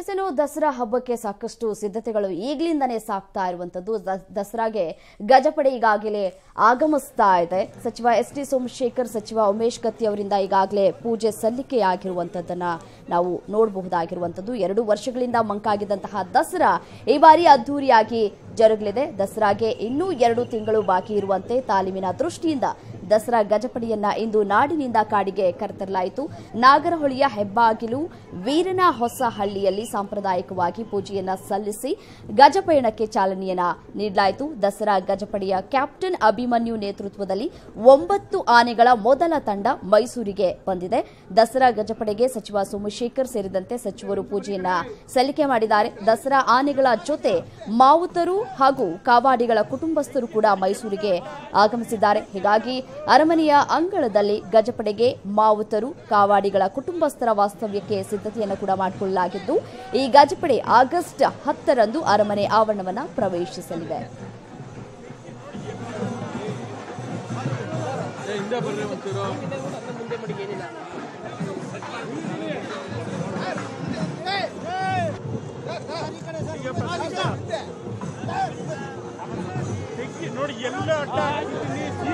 ಇನ್ನು ದಸರಾ ಹಬ್ಬಕ್ಕೆ ಸಾಕಷ್ಟು ಸಿದ್ಧತೆಗಳು ಈಗಲಿಂದನೇ ಸಾಗ್ತಾ ಇರುವಂತದ್ದು. ದಸರಾಗೆ ಗಜಪಡೆ ಈಗಾಗಲೇ ಆಗಮಿಸ್ತಾ ಇದೆ. ಸಚಿವ ಎಸ್.ಟಿ. ಸೋಮಶೇಖರ್, ಸಚಿವ ಉಮೇಶ್ ಕತ್ತಿ ಅವರಿಂದ ಈಗಾಗಲೇ ಪೂಜೆ ಸಲ್ಲಿಕೆಯಾಗಿರುವಂತದ್ದನ್ನ ನಾವು ನೋಡಬಹುದಾಗಿರುವಂತದ್ದು. 2 ವರ್ಷಗಳಿಂದ ಮಂಕಾಗಿದ್ದಂತಹ ದಸರಾ ಈ ಬಾರಿ ಅದ್ದೂರಿಯಾಗಿ ಜರುಗಲಿದೆ. ದಸರಾಗೆ ಇನ್ನೂ 2 ತಿಂಗಳು ಬಾಕಿ ಇರುವಂತೆ ತಾಲೀಮಿನ ದೃಷ್ಟಿಯಿಂದ ದಸರಾ ಗಜಪಡೆಯನ್ನ ಇಂದು ನಾಡಿನಿಂದ ಕಾಡಿಗೆ ಕರೆತರಲಾಯಿತು. ನಾಗರಹೊಳಿಯ ಹೆಬ್ಬಾಗಿಲು ವೀರನ ಹೊಸಹಳ್ಳಿಯಲ್ಲಿ ಸಾಂಪ್ರದಾಯಿಕವಾಗಿ ಪೂಜೆಯನ್ನ ಸಲ್ಲಿಸಿ ಗಜಪಯಣಕ್ಕೆ ಚಾಲನೆಯನ್ನ ನೀಡಲಾಯಿತು. ದಸರಾ ಗಜಪಡೆಯ ಕ್ಯಾಪ್ಟನ್ ಅಭಿಮನ್ಯು ನೇತೃತ್ವದಲ್ಲಿ 9 ಆನೆಗಳ ಮೊದಲ ತಂಡ ಮೈಸೂರಿಗೆ ಬಂದಿದೆ. ದಸರಾ ಗಜಪಡೆಗೆ ಸಚಿವ ಸೋಮಶೇಖರ್ ಸೇರಿದಂತೆ ಸಚಿವರು ಪೂಜೆಯನ್ನ ಸಲ್ಲಿಕೆ ಮಾಡಿದ್ದಾರೆ. ದಸರಾ ಆನೆಗಳ ಜೊತೆ ಮಾವುತರು ಹಾಗೂ ಕಾವಾಡಿಗಳ ಕುಟುಂಬಸ್ಥರು ಕೂಡ ಮೈಸೂರಿಗೆ ಆಗಮಿಸಿದ್ದಾರೆ. ಹೀಗಾಗಿ ಅರಮನೆಯ ಅಂಗಳದಲ್ಲಿ ಗಜಪಡೆಗೆ ಮಾವುತರು, ಕಾವಾಡಿಗಳ ಕುಟುಂಬಸ್ಥರ ವಾಸ್ತವ್ಯಕ್ಕೆ ಸಿದ್ಧತೆಯನ್ನು ಕೂಡ ಮಾಡಿಕೊಳ್ಳಲಾಗಿದ್ದು, ಈ ಗಜಪಡೆ ಆಗಸ್ಟ್ 10ರಂದು ಅರಮನೆ ಆವರಣವನ್ನು ಪ್ರವೇಶಿಸಲಿವೆ. ನೋಡಿ ಎಲ್ಲ